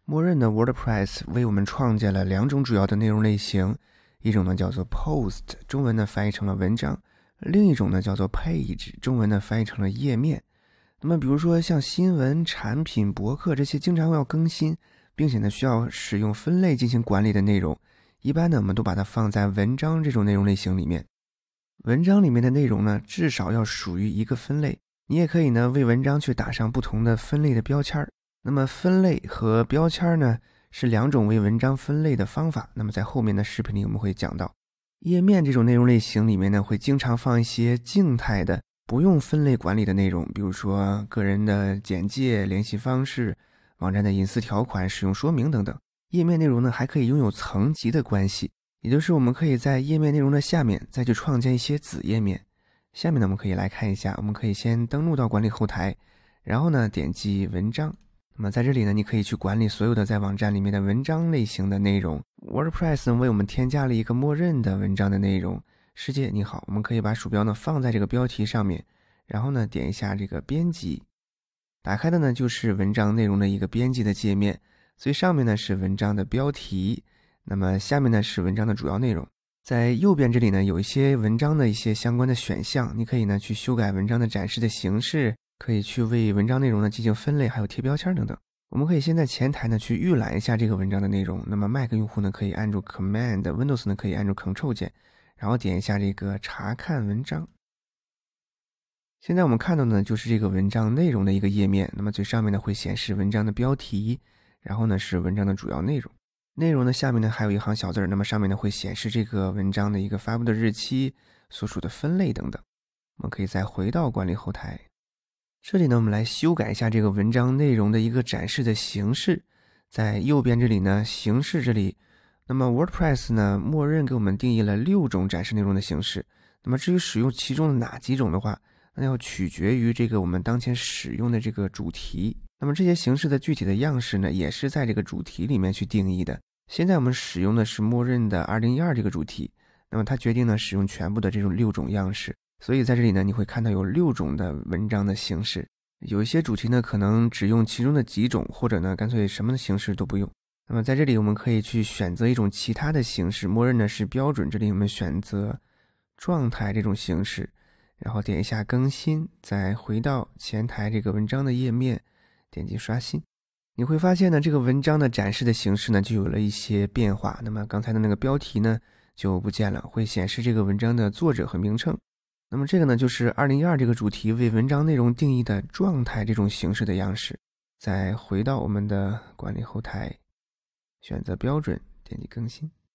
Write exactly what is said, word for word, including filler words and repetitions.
默认的 WordPress 为我们创建了两种主要的内容类型，一种呢叫做 Post， 中文呢翻译成了文章，另一种呢叫做 Page， 中文呢翻译成了页面。那么比如说像新闻、产品、博客这些经常要更新，并且呢需要使用分类进行管理的内容，一般呢我们都把它放在文章这种内容类型里面。文章里面的内容呢至少要属于一个分类，你也可以呢为文章去打上不同的分类的标签。那么分类和标签呢是两种为文章分类的方法，那么在后面的视频里我们会讲到。页面这种内容类型里面呢会经常放一些静态的不用分类管理的内容，比如说个人的简介、联系方式、网站的隐私条款、使用说明等等。页面内容呢还可以拥有层级的关系，也就是我们可以在页面内容的下面再去创建一些子页面。下面呢我们可以来看一下，我们可以先登录到管理后台，然后呢点击文章。那么在这里呢你可以去管理所有的在网站里面的文章类型的内容。 WordPress 呢为我们添加了一个默认的文章的内容，世界你好，我们可以把鼠标呢放在这个标题上面，然后呢点一下这个编辑，打开的呢就是文章内容的一个编辑的界面。最上面呢是文章的标题，那么下面呢是文章的主要内容。在右边这里呢有一些文章的一些相关的选项，你可以呢去修改文章的展示的形式，可以去为文章内容呢进行分类，还有贴标签等等。我们可以先在前台呢去预览一下这个文章的内容，那么 Mac 用户呢可以按住 Command， Windows 呢可以按住 Control 键，然后点一下这个查看文章。现在我们看到呢就是这个文章内容的一个页面，那么最上面呢会显示文章的标题，然后呢是文章的主要内容。内容的下面呢还有一行小字，那么上面呢会显示这个文章的一个发布的日期、所属的分类等等。我们可以再回到管理后台，这里呢我们来修改一下这个文章内容的一个展示的形式。在右边这里呢形式这里，那么 WordPress 呢默认给我们定义了六种展示内容的形式，那么至于使用其中的哪几种的话，那要取决于这个我们当前使用的这个主题。那么这些形式的具体的样式呢也是在这个主题里面去定义的。现在我们使用的是默认的二零一二这个主题，那么它决定呢使用全部的这种六种样式，所以在这里呢你会看到有六种的文章的形式。有一些主题呢可能只用其中的几种，或者呢干脆什么形式都不用。那么在这里我们可以去选择一种其他的形式，默认的是标准，这里我们选择状态这种形式，然后点一下更新，再回到前台这个文章的页面，点击刷新。你会发现呢这个文章的展示的形式呢就有了一些变化，那么刚才的那个标题呢就不见了，会显示这个文章的作者和名称。那么这个呢就是二零一二这个主题为文章内容定义的状态这种形式的样式。再回到我们的管理后台，选择标准，点击更新。